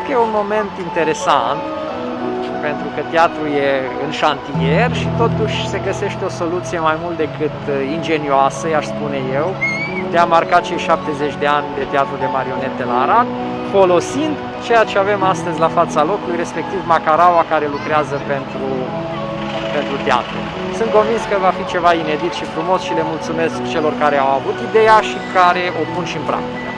că e un moment interesant, pentru că teatrul e în șantier și totuși se găsește o soluție mai mult decât ingenioasă, i-aș spune eu, de a marca cei 70 de ani de teatru de marionete la Arad, folosind ceea ce avem astăzi la fața locului, respectiv macaraua care lucrează pentru teatru. Sunt convins că va fi ceva inedit și frumos și le mulțumesc celor care au avut ideea și care o pun și în practică.